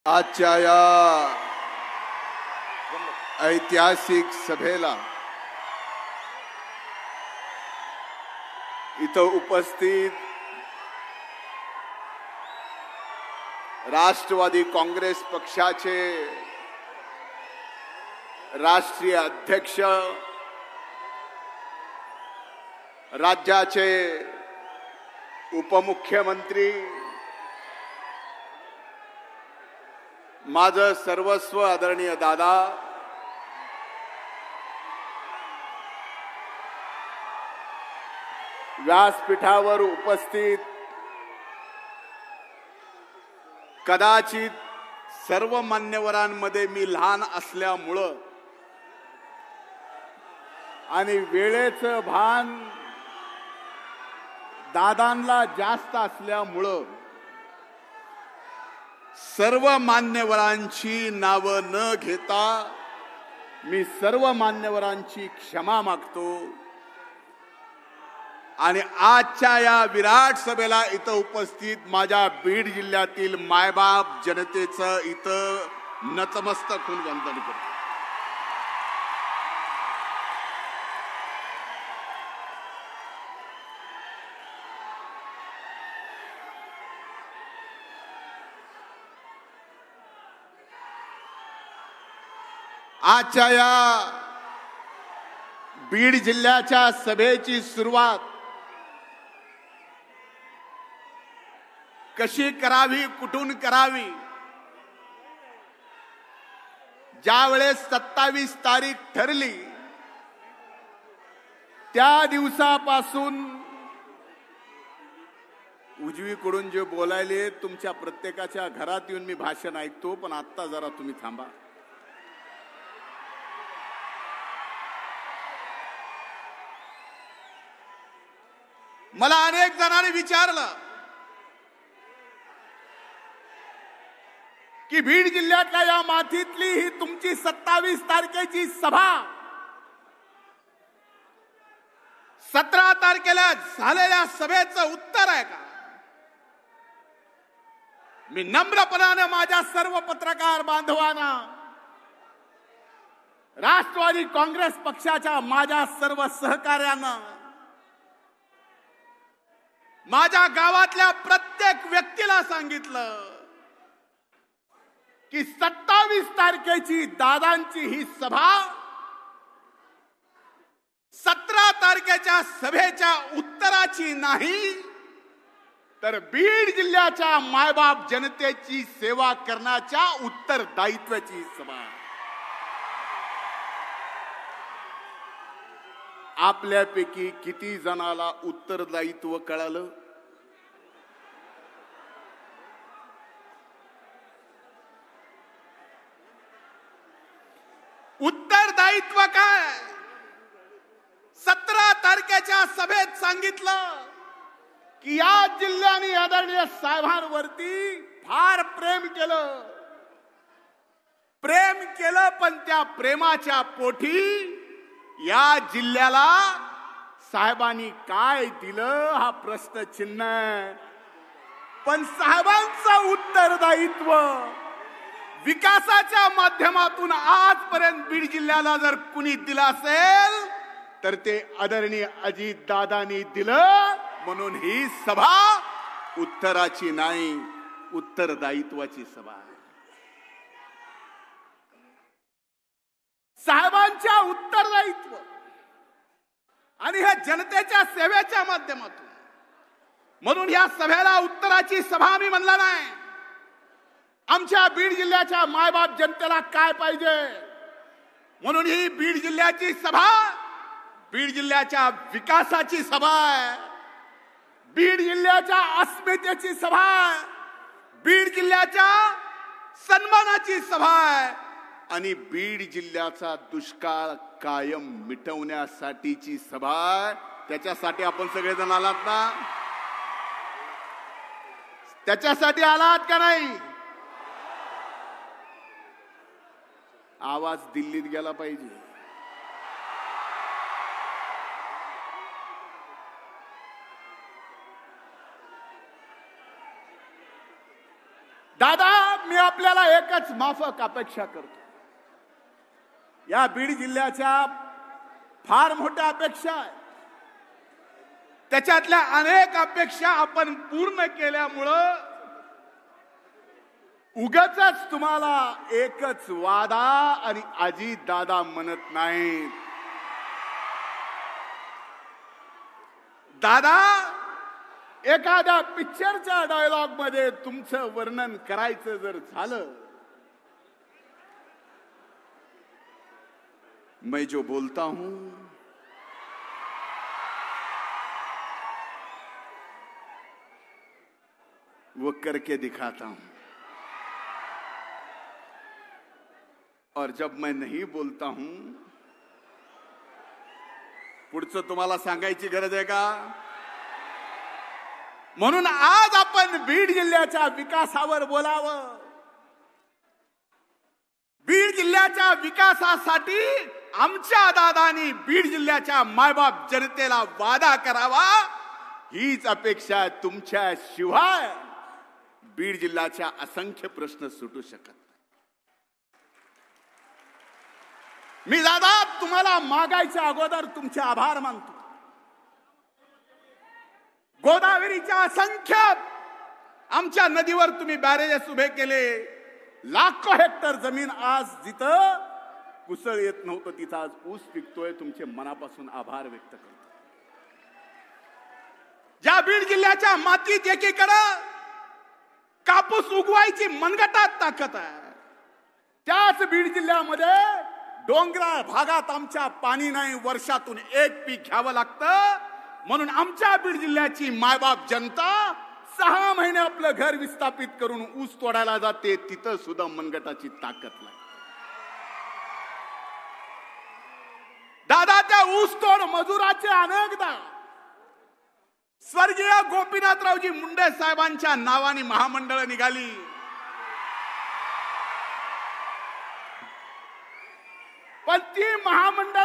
आजच्या या ऐतिहासिक सभेला इथं उपस्थित राष्ट्रवादी काँग्रेस पक्षाचे राष्ट्रीय अध्यक्ष, राज्याचे उपमुख्यमंत्री, माझं सर्वस्व आदरणीय दादा, व्यासपीठावर उपस्थित कदाचित सर्व मान्यवरांमध्ये मी लहान असल्यामुळं आणि वेळेचं भान दादांना जास्त असल्यामुळं सर्व मान्यवरांची नावं न घेता मी सर्व मान्यवरांची क्षमा मागतो आणि आजच्या या विराट सभेला इथं उपस्थित माझ्या बीड जिल्ह्यातील मायबाप जनतेचं इथं नतमस्तक होऊन वंदन करतो. आजच्या या बीड जिल्ह्याच्या सभेची सुरुवात कशी करावी, कुठून करावी, ज्यावेळेस 27 तारीख ठरली त्या दिवसापासून उजवीकडून जे बोलायले तुमच्या प्रत्येकाच्या घरात येऊन मी भाषण ऐकतो, पण आता जरा तुम्ही थांबा. मला अनेक जणांनी विचारलं की बीड जिल्ह्यातल्या या मातीतली ही तुमची 27 तारखेची सभा 17 तारखेला झालेल्या सभेचं उत्तर आहे का? मी नम्रपणाने माझ्या सर्व पत्रकार बांधवांना, राष्ट्रवादी काँग्रेस पक्षाच्या माझ्या सर्व सहकार्यांना, माझ्या गावातल्या प्रत्येक व्यक्तीला सांगितलं की 27 तारखेची दादांची ही सभा 17 तारखेच्या सभेच्या उत्तराची नाही, तर बीड जिल्ह्याच्या मायबाप जनतेची सेवा करण्याच्या उत्तरदायित्वाची सभा. आपल्यापैकी किती जणाला उत्तरदायित्व कळालं? उत्तरदायित्व काय? 17 तारखेच्या सभेत सांगितलं की या जिल्ह्याने आदरणीय साहेबांवरती फार प्रेम केलं, पण त्या प्रेमाच्या पोटी या जिल्ह्याला साहेबांनी काय दिलं हा प्रश्नचिन्ह आहे. पण साहेबांचं उत्तरदायित्व विकासाच्या माध्यमातून आजपर्यंत बीड जिल्ह्याला जर कुणी दिलं असेल तर ते आदरणीय अजित दादांनी दिलं. म्हणून ही सभा उत्तराची नाही, उत्तरदायित्वाची सभा आहे. साहेबांच्या उत्तरदायित्व आणि ह्या जनतेच्या सेवेच्या माध्यमातून, म्हणून या सभेला उत्तराची सभा मी म्हणला नाही. आमच्या बीड जिल्ह्याच्या मायबाप जनतेला काय पाहिजे, म्हणून ही बीड जिल्ह्याची सभा बीड जिल्ह्याच्या विकासाची सभा आहे, बीड जिल्ह्याच्या अस्मितेची सभा आहे, बीड जिल्ह्याच्या सन्मानाची सभा आहे आणि बीड जिल्ह्याचा दुष्काळ कायम मिटवण्यासाठीची सभा आहे. त्याच्यासाठी आपण सगळेजण आलात ना? त्याच्यासाठी आलात का नाही? आवाज दिल्लीत गेला पाहिजे. दादा, मी आपल्याला एकच माफक अपेक्षा करतो. या बीड जिल्ह्याच्या फार मोठ्या अपेक्षा आहेत. त्याच्यातल्या अनेक अपेक्षा आपण पूर्ण केल्यामुळं उगाचच तुम्हाला एकच वादा आणि अजित दादा म्हणत नाहीत. दादा एखाद्या पिक्चरच्या डायलॉग मध्ये तुमचं वर्णन करायचं जर झालं, मैं जो बोलता हूं वो करके दिखाता हूं, और जब मैं नहीं बोलता हूं, पुढचं तुम्हाला सांगायची गरज आहे का? म्हणून आज आपण बीड जिल्ह्याच्या विकासावर बोलावं. बीड जिल्ह्याच्या विकासासाठी आमच्या दादांनी बीड जिल्ह्याच्या मायबाप जनतेला वादा करावा, हीच अपेक्षा तुमच्या शिवाय बीड जिल्ह्याच्या असंख्य प्रश्न सुटू शकत नाही. मी दादा तुम्हाला मागायच्या अगोदर तुमचे आभार मानतो. गोदावरीच्या असंख्य आमच्या नदीवर तुम्ही बॅरेजेस उभे केले. लाखो हेक्टर जमीन आज जिथं कुसळ येत नव्हतं तिथं आज ऊस पिकतोय. तुमचे मनापासून आभार व्यक्त करतो. ज्या बीड जिल्ह्याच्या मातीत एकीकडे कापूस उगवायची मनगटात ताकद आहे, त्याच बीड जिल्ह्यामध्ये डोंगराळ भागात आमच्या पाणी नाही, वर्षातून एक पीक घ्यावं लागतं. म्हणून आमच्या बीड जिल्ह्याची मायबाप जनता 6 महिने आपलं घर विस्थापित करून ऊस तोडायला जाते. तिथं सुद्धा मनगटाची ताकद लागते. दादा त्या ऊस तोड मजुराचे अनेकदा स्वर्गीय गोपीनाथरावजी मुंडे साहेबांच्या नावाने महामंडळ निघाली. पण ती महामंडळ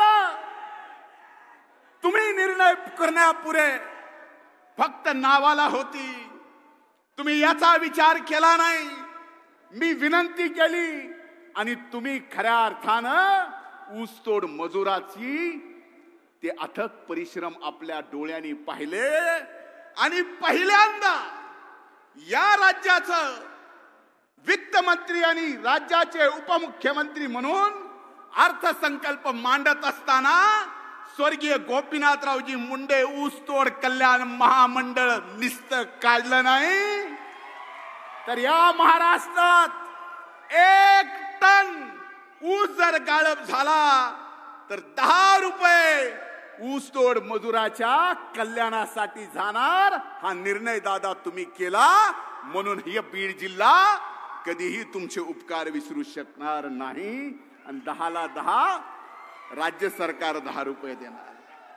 तुम्ही निर्णय करण्यापुरे फक्त नावाला होती. तुम्ही याचा विचार केला नाही. मी विनंती केली आणि तुम्ही खऱ्या अर्थानं ऊसतोड मजुराची ते अथक परिश्रम आपल्या डोळ्यांनी पाहिले. आणि पहिल्यांदा या राज्याचं वित्तमंत्री आणि राज्याचे उपमुख्यमंत्री म्हणून अर्थसंकल्प मांडत असताना स्वर्गीय गोपीनाथरावजी मुंडे ऊसतोड कल्याण महामंडळ नुसतं काढलं नाही, तर या महाराष्ट्रात 1 टन ऊस जर गाळप झाला तर 10 रुपये ऊसतोड मजुराच्या कल्याणासाठी जाणार. हा निर्णय दादा तुम्ही केला. म्हणून हे बीड जिल्हा कधीही तुमचे उपकार विसरू शकणार नाही. आणि 10ला 10 राज्य सरकार 10 रुपये देणार.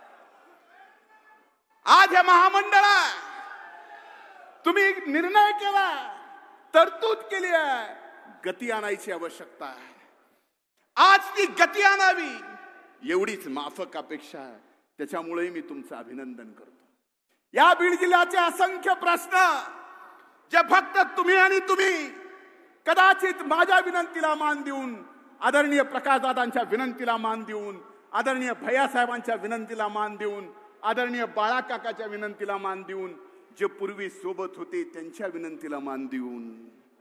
आज हे महामंडळ तुम्ही निर्णय केला, तरतूद केली आहे, गती आणायची आवश्यकता आहे. आज ती गती आणावी एवढीच माफक अपेक्षा आहे. त्याच्यामुळे मी तुमचं अभिनंदन करतो. या बीड जिल्ह्याचे असंख्य प्रश्न जे फक्त तुम्ही आणि तुम्ही कदाचित माझ्या विनंतीला मान देऊन, आदरणीय प्रकाशदादांच्या विनंतीला मान देऊन, आदरणीय भैयासाहेबांच्या विनंतीला मान देऊन, आदरणीय बाळाकाकाच्या विनंतीला मान देऊन, जे पूर्वी सोबत होते त्यांच्या विनंतीला मान देऊन,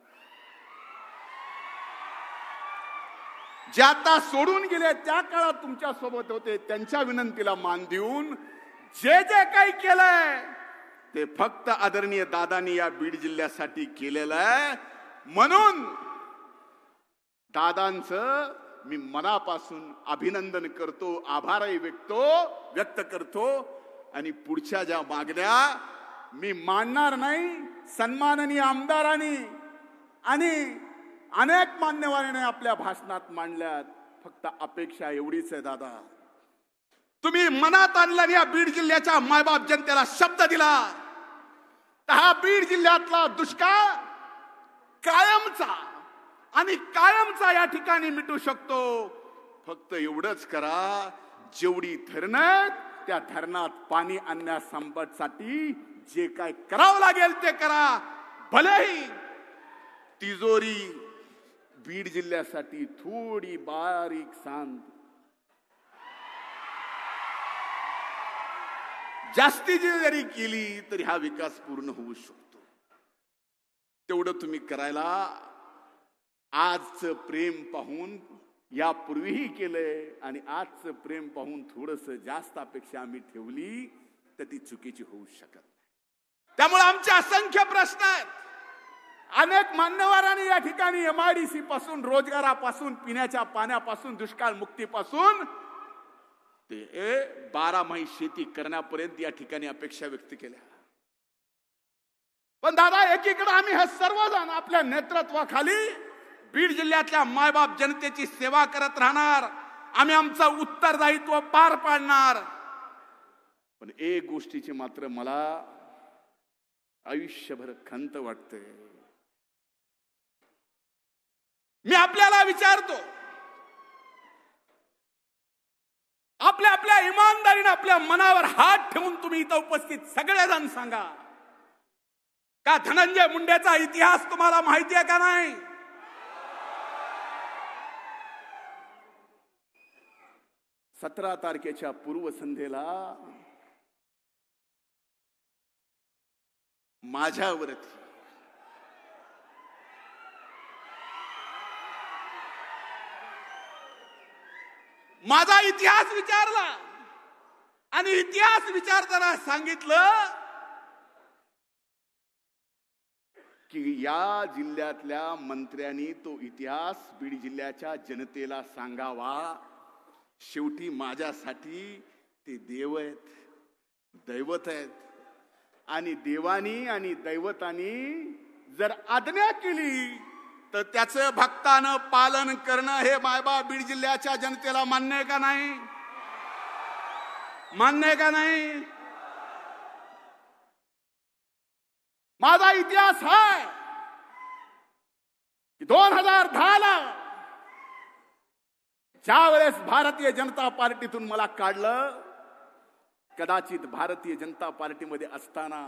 जे आता सोडून गेले त्या काळात तुमच्या सोबत होते त्यांच्या विनंतीला मान देऊन जे जे काही केलंय ते फक्त आदरणीय दादांनी या बीड जिल्ह्यासाठी केलेलं आहे. म्हणून दादांचं मी मनापासून अभिनंदन करतो, आभारही व्यक्त करतो. आणि पुढच्या ज्या मागण्या मी मानणार नाही. सन्माननीय आमदारांनी आणि अनेक मान्यवरांनी आपल्या भाषणात मांडल्यात. फक्त अपेक्षा एवढीच आहे दादा, तुम्ही मनात आणलं या बीड जिल्ह्याच्या मायबाप जनतेला शब्द दिला तर हा बीड जिल्ह्यातला दुष्काळ कायमचा या ठिकाणी मिटू शकतो. फक्त एवढंच करा, जेवढी धरणं त्या धरणात पाणी आणण्यासाठी जे काय करावं लागेल ते करा. भलेही तिजोरी बीड जिल्ह्यासाठी थोडी बारीक सांग जास्तीची जरी केली तरी हा विकास पूर्ण होऊ शकतो. तेवढं तुम्ही करायला आजचं प्रेम पाहून यापूर्वीही केलंय आणि आजचं प्रेम पाहून थोडंसं जास्त अपेक्षा आम्ही ठेवली तर ती चुकीची होऊ शकत नाही. त्यामुळे आमचे असंख्य प्रश्न आहेत. अनेक मान्यवरांनी या ठिकाणी MIDC पासून, रोजगारापासून, पिण्याच्या पाण्यापासून, दुष्काळ मुक्तीपासून ते 12 शेती करण्यापर्यंत या ठिकाणी अपेक्षा व्यक्त केल्या. पण दादा, एकीकडे आम्ही हे सर्वजण आपल्या नेतृत्वाखाली बीड जिल्ह्यातल्या मायबाप जनतेची सेवा करत राहणार. आम्ही आमचं उत्तरदायित्व पार पाडणार. पण एक गोष्टीची मात्र मला आयुष्यभर खंत वाटते. मी आपल्याला विचारतो, आपल्या आपल्या इमानदारीने आपल्या मनावर हात ठेवून तुम्ही इथं उपस्थित सगळेजण सांगा, का धनंजय मुंडेचा इतिहास तुम्हाला माहिती आहे का नाही? सतरा तारखेच्या पूर्वसंध्येला माझ्यावरती माझा इतिहास विचारला आणि इतिहास विचारताना सांगितलं की या जिल्ह्यातल्या मंत्र्यांनी तो इतिहास बीड जिल्ह्याच्या जनतेला सांगावा. शेवटी माझ्यासाठी ते देव आहेत, दैवत आहेत आणि देवानी आणि दैवतानी जर आज्ञा केली तर त्याचं भक्तानं पालन करणं हे मायबा बीड जिल्ह्याच्या जनतेला मान्य आहे का नाही? मान्य आहे का नाही? माझा इतिहास आहे की 2010ला ज्या वेळेस भारतीय जनता पार्टीतून मला काढलं, कदाचित भारतीय जनता पार्टीमध्ये असताना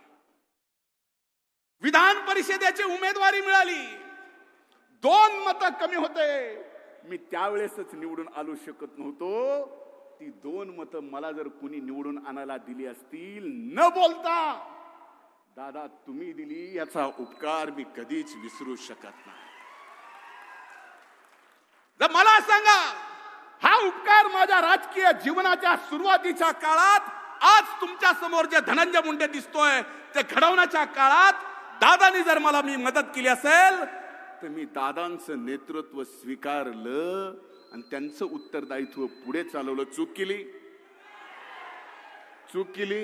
विधान परिषदेची उमेदवारी मिळाली, 2 मतं कमी होते, मी त्यावेळेसच निवडून आलो शकत नव्हतो. ती 2 मतं मला जर कुणी निवडून आणायला दिली असतील न बोलता, दादा तुम्ही दिली, याचा उपकार मी कधीच विसरू शकत नाही. जर मला सांगा, हा उपकार माझ्या राजकीय जीवनाच्या सुरुवातीच्या काळात, आज तुमच्या समोर जे धनंजय मुंडे दिसतोय ते घडवण्याच्या काळात दादानी जर मला मी मदत केली असेल तर मी दादांचं नेतृत्व स्वीकारलं आणि त्यांचं उत्तरदायित्व पुढे चालवलं. चूक केली? चूक केली?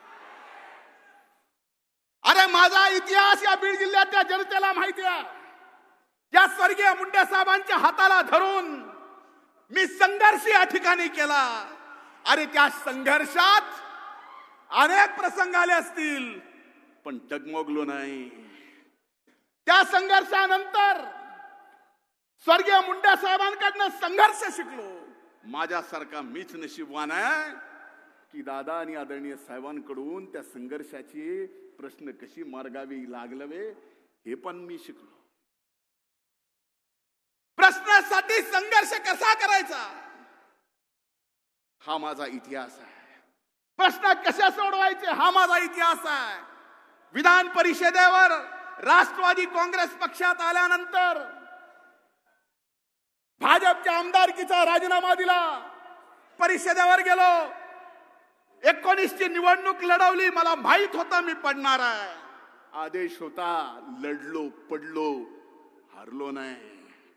अरे माझा इतिहास या बीड जिल्ह्याच्या जनतेला माहिती आहे. या स्वर्गीय मुंडे साहेबांच्या हाताला धरून मी संघर्ष या ठिकाणी केला. अरे त्या संघर्षात अनेक प्रसंग आले असतील पण डगमगलो नाही. त्या संघर्षानंतर स्वर्गीय मुंडे साहेबांकडनं संघर्ष शिकलो. माझ्यासारखा मीच नशीबवान आहे की दादा आणि आदरणीय साहेबांकडून त्या संघर्षाची प्रश्न कशी मार्गावी लागलवे हे पण मी शिकलो. प्रश्नासाठी संघर्ष कसा करायचा हा माझा इतिहास आहे. प्रश्न कशा सोडवायचे हा माझा इतिहास आहे. विधान परिषदेवर राष्ट्रवादी काँग्रेस पक्षात आल्यानंतर भाजपच्या आमदारकीचा राजीनामा दिला, परिषदेवर गेलो, 19 ची निवडणूक लढवली. मला माहित होता मी पडणार आहे. आदेश होता, लढलो, पडलो, हारलो नाही.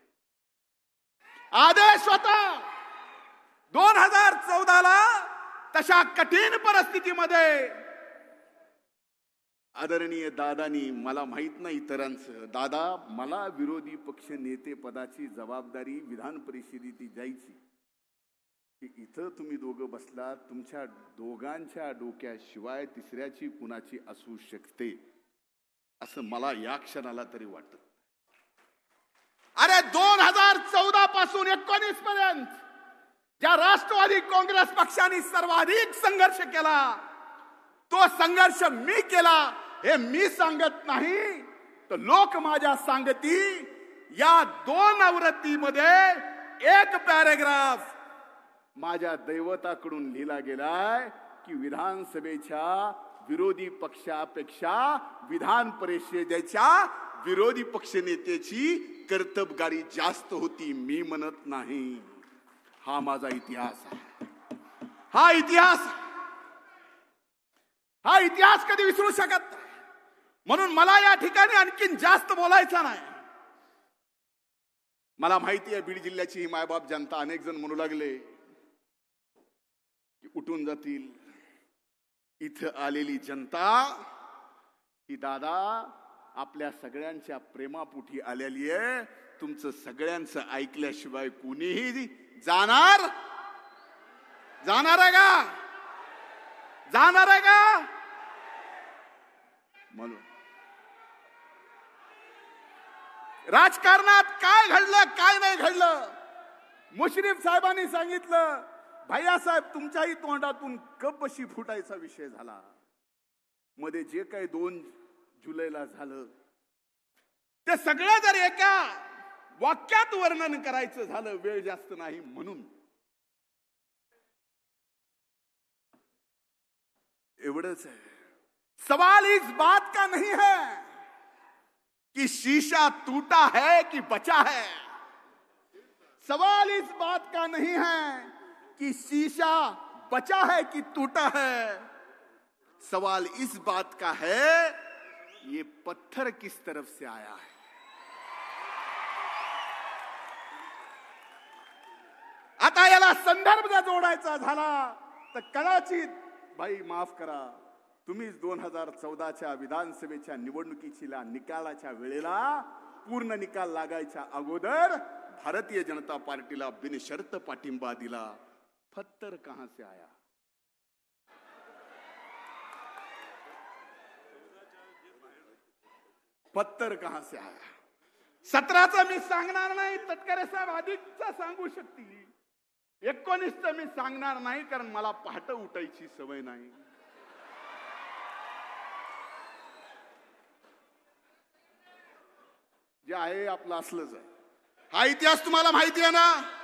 आदेश होता. 2014ला तशा कठीण परिस्थितीमध्ये आदरणीय दादानी, मला माहित नाही इतरांचं, दादा मला विरोधी पक्ष नेते पदाची जबाबदारी विधान परिषदेत द्यायची की इथं तुम्ही दोघं बसलात, तुमच्या दोघांच्या डोक्याशिवाय तिसऱ्याची कुणाची असू शकते असं मला या क्षणाला तरी वाटत. अरे 2014 पासून 19 पर्यंत ज्या राष्ट्रवादी काँग्रेस पक्षाने सर्वाधिक संघर्ष केला तो संघर्ष मी केला हे मी सांगत नाही तर लोक माझ्या सांगती या 2 आवृत्तीमध्ये एक पॅरेग्राफ माझ्या दैवताकडून लिहिला गेलाय की विधानसभेच्या विरोधी पक्षापेक्षा विधान परिषदेच्या विरोधी पक्षनेत्याची कर्तबगारी जास्त होती. मी म्हणत नाही. हा माझा इतिहास आहे. हा इतिहास कधी विसरू शकत नाही. म्हणून मला या ठिकाणी आणखीन जास्त बोलायचं नाही. मला माहिती आहे बीड जिल्ह्याची ही मायबाप जनता, अनेक जण म्हणू लागले की उठून जातील. इथं आलेली जनता ही दादा आपल्या सगळ्यांच्या प्रेमापोटी आलेली आहे. तुमचं सगळ्यांचं ऐकल्याशिवाय कोणीही जाणार आहे का? म्हणून राजकारणात काय घडलं काय नाही घडलं, मुश्रीफ साहेबांनी सांगितलं. भैयासाहेब तुमच्याही तोंडातून कपशी फुटायचा विषय झाला. मध्ये जे काही 2 जुलैला झालं ते सगळं जर एका वाक्यात वर्णन करायचं झालं, वेळ जास्त नाही म्हणून एवढंच है. सवाल इस बात का नहीं है कि शीशा टूटा है कि बचा है. सवाल इस बात का नहीं है कि शीशा बचा है कि टूटा है. सवाल इस बात का है ये पत्थर किस तरफ से आया है. आता याला संदर्भ जर जोडायचा झाला तर कदाचित भाई माफ करा, तुम्हीच 2014च्या विधानसभेच्या निवडणुकीच्या निकालाच्या वेळेला पूर्ण निकाल लागायच्या अगोदर भारतीय जनता पार्टीला बिनशर्त पाठिंबा दिला. पत्थर कहां से आया. पत्थर कहां से आया. 17चा मी सांगणार नाही, तटकरे साहेब अधिकचा सांगू शकतील. 19चं मी सांगणार नाही कारण मला पहाटे उठायची सवय नाही. जे आहे आपलं असलंच आहे. हा इतिहास तुम्हाला माहिती आहे ना.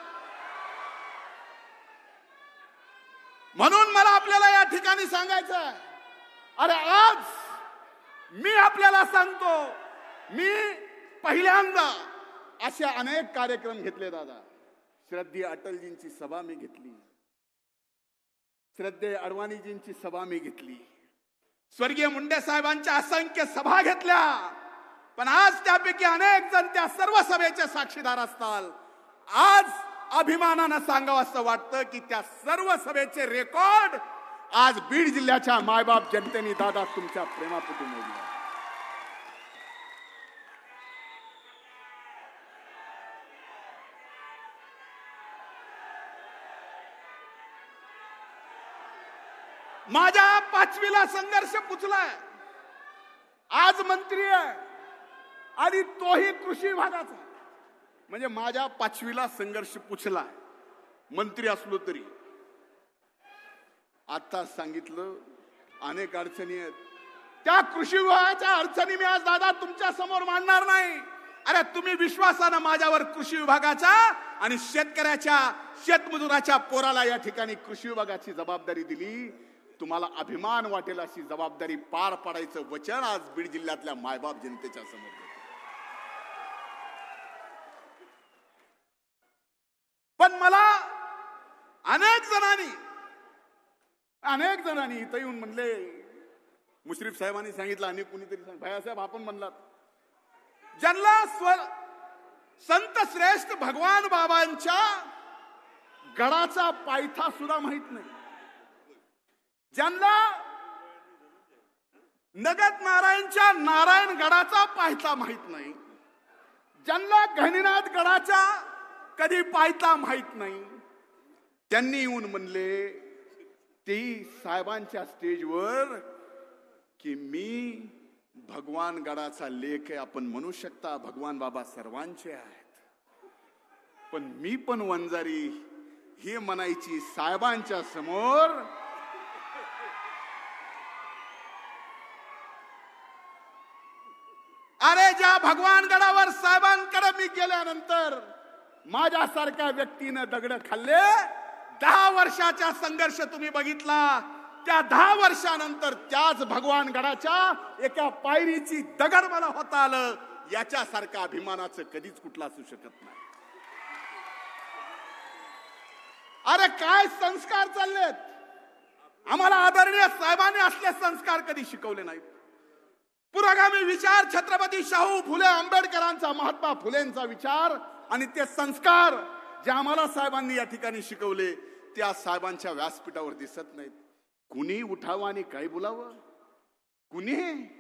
म्हणून मला आपल्याला या ठिकाणी सांगायचं आहे. अरे आज मी आपल्याला सांगतो, मी पहिल्यांदा असे अनेक कार्यक्रम घेतले दादा. श्रद्धेय अटलजींची सभा मी घेतली, श्रद्धेय अडवाणीजींची सभा मी घेतली, स्वर्गीय मुंडे साहेबांच्या असंख्य सभा घेतल्या. पण आज त्यापैकी अनेक जण त्या सर्व सभेचे साक्षीदार असतात. आज अभिमानानं सांगावं असं वाटतं की त्या सर्व सभेचे रेकॉर्ड आज बीड जिल्ह्याच्या मायबाप जनतेने दादा तुमच्या प्रेमापोटी मोडले. माझ्या 5वीला संघर्ष पुचलाय. आज मंत्री आहे आणि तोही कृषी विभागाचा. म्हणजे माझ्या 5वीला संघर्ष पुचलाय, मंत्री असलो तरी. आता सांगितलं अनेक अडचणी आहेत. त्या कृषी विभागाच्या अडचणी मी आज दादा तुमच्या समोर मांडणार नाही. अरे तुम्ही विश्वासानं माझ्यावर कृषी विभागाच्या आणि शेतकऱ्याच्या शेतमजुराच्या पोराला या ठिकाणी कृषी विभागाची जबाबदारी दिली. तुम्हाला अभिमान वाटेल अशी जबाबदारी पार पाडायचं वचन आज बीड जिल्ह्यातल्या मायबाप जनतेच्या समोर देतो. पण मला अनेक जणांनी इथं येऊन म्हणले, मुश्रीफ साहेबांनी सांगितलं आणि कुणीतरी भैयासाहेब आपण म्हणलात, ज्यांना संत श्रेष्ठ भगवान बाबांच्या गडाचा पायथा सुद्धा माहित नाही, ज्यांना नगद नारायणच्या नारायण गडाचा पायथा माहित नाही, ज्यांना गहिनीनाथ गडाचा कधी पायथा माहित नाही, त्यांनी येऊन म्हणले ते साहेबांच्या स्टेजवर की मी भगवान गडाचा लेख आहे. आपण म्हणू शकता भगवान बाबा सर्वांचे आहेत, पण मी पण वंजारी हे म्हणायची साहेबांच्या समोर. अरे ज्या भगवानगडावर साहेबांकडे मी गेल्यानंतर माझ्यासारख्या व्यक्तीनं दगड खाल्ले, 10 वर्षाचा संघर्ष तुम्ही बघितला, त्या 10 वर्षानंतर त्याच भगवानगडाच्या एका पायरीची दगड मला होता आलं, याच्यासारखं अभिमानाचं कधीच कुठला असू शकत नाही. अरे काय संस्कार चाललेत. आम्हाला आदरणीय साहेबांनी असले संस्कार कधी शिकवले नाहीत. पुरोगामी विचार, छत्रपती शाहू फुले आंबेडकरांचा, महात्मा फुलेंचा विचार आणि ते संस्कार जे आम्हाला साहेबांनी या ठिकाणी शिकवले, त्या साहेबांच्या व्यासपीठावर दिसत नाहीत. कुणी उठावं आणि काय बोलावं, कुणी.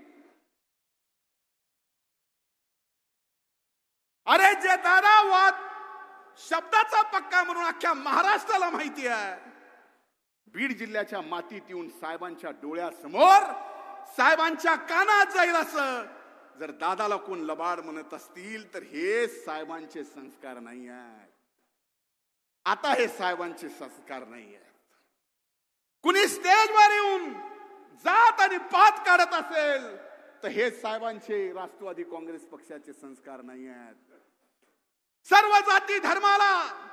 अरे जे दादा वाद शब्दाचा पक्का म्हणून अख्ख्या महाराष्ट्राला माहिती आहे, बीड जिल्ह्याच्या मातीत येऊन साहेबांच्या डोळ्यासमोर, साहेबांच्या कानात जाईल असं जर दादाला कोण लबाड म्हणत असतील तर हे साहेबांचे संस्कार नाही आहेत. आता हे साहेबांचे संस्कार नाही आहेत. कुणी स्टेजवर येऊन जात आणि पात काढत असेल तर हे साहेबांचे राष्ट्रवादी काँग्रेस पक्षाचे संस्कार नाही आहेत. सर्व जाती धर्माला,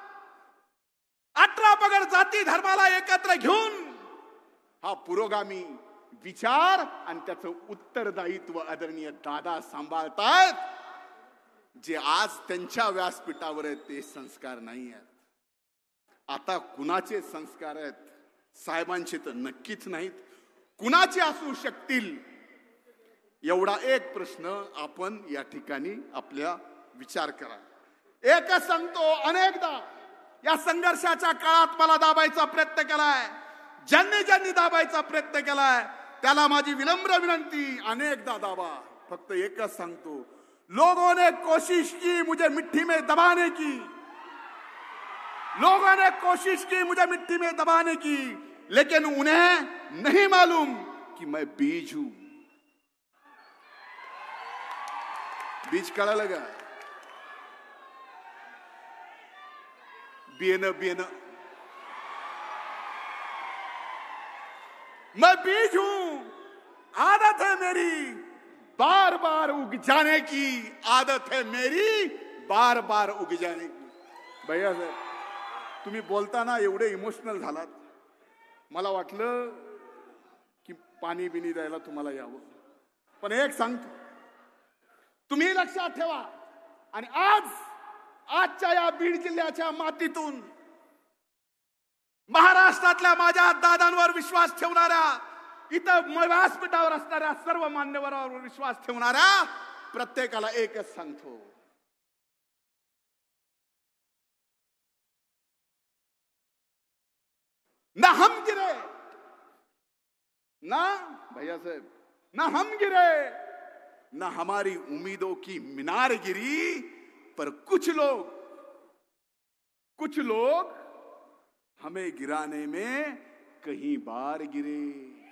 18 पगड जाती धर्माला एकत्र घेऊन हा पुरोगामी विचार आणि त्याचं उत्तरदायित्व आदरणीय दादा सांभाळतायत. जे आज त्यांच्या व्यासपीठावर आहेत ते संस्कार नाही आहेत. आता कुणाचे संस्कार आहेत? साहेबांचे तर नक्कीच नाहीत. कुणाचे असू शकतील? एवढा एक प्रश्न आपण या ठिकाणी आपल्या विचार करा. एकच सांगतो, अनेकदा या संघर्षाच्या काळात मला दाबायचा प्रयत्न केलाय, ज्यांनी ज्यांनी दाबायचा प्रयत्न केलाय त्याला माझी विनम्र विनंती, अनेकदा दाबा. फक्त एकच सांगतो, लोगों ने कोशिश की मुझे मिट्टी में दबाने की, लोगों ने कोशिश की मुझे मिट्टी में दबाने की, लेकिन उन्हें नहीं मालूम कि मैं बीज हूं. बीज कळालं का? बियाणं मैं बीज हूं. आदत है मेरी बार बार उग जाने की, आदत है मेरी बार बार उग जाने की. भैया साहेब, तुम्ही बोलताना एवढे इमोशनल झालात, मला वाटलं की पाणी बिनी द्यायला तुम्हाला यावं. पण एक सांगतो, तुम्ही लक्षात ठेवा, आणि आजच्या या बीड जिल्ह्याच्या मातीतून महाराष्ट्रातल्या माझ्या दादांवर विश्वास ठेवणाऱ्या, इथं व्यासपीठावर असणाऱ्या सर्व मान्यवरांवर विश्वास ठेवणाऱ्या प्रत्येकाला एकच सांगतो, ना हम गिरे, ना भैया साहब, ना हम गिरे, ना हमारी उम्मीदों की मीनार गिरी, पर कुछ लोग हमें गिराने में कहीं बार गिरे.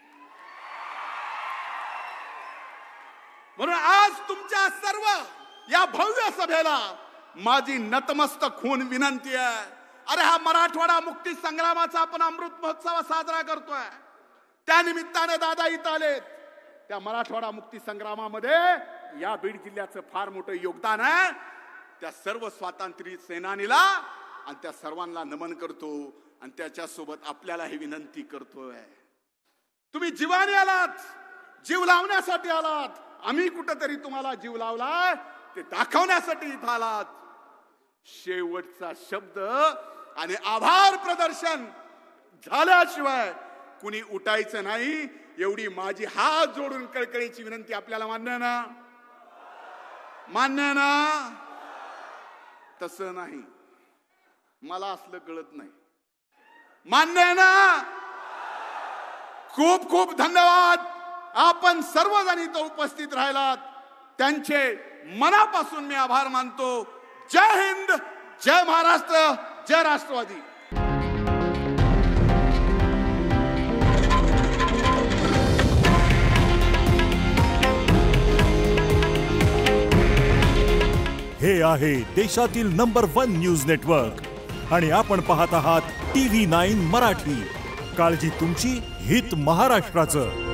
म्हणून आज तुमच्या सर्व या भव्य सभेला माझी नतमस्तक होऊन विनंती आहे. अरे हा मराठवाडा मुक्ती संग्रामाचा आपण अमृत महोत्सव साजरा करतोय, त्या निमित्ताने दादा इथं आलेत. त्या मराठवाडा मुक्ती संग्रामामध्ये या बीड जिल्ह्याचं फार मोठं योगदान आहे. त्या सर्व स्वातंत्र्य सेनानीला आणि त्या सर्वांना नमन करतो, आणि त्याच्यासोबत आपल्याला ही विनंती करतोय, तुम्ही जीवाने आलात, जीव लावण्यासाठी आलात. आम्ही कुठेतरी तुम्हाला जीव लावलाय ते दाखवण्यासाठी इथं आलात. शेवटचा शब्द आणि आभार प्रदर्शन झाल्याशिवाय कुणी उठायचं नाही, एवढी माझी हात जोडून कळकळीची विनंती. आपल्याला मान्य ना? मान्य ना? तसं नाही, मला असलं कळत नाही. मान्य ना? खूप खूप धन्यवाद. आपण सर्वजण इथं उपस्थित राहिलात, त्यांचे मनापासून मी आभार मानतो. जय हिंद, जय महाराष्ट्र, जय राष्ट्रवादी. हे आहे देशातील नंबर 1 न्यूज नेटवर्क आणि आपण पाहत आहात TV9 मराठी. काळजी तुमची, हित महाराष्ट्राचं.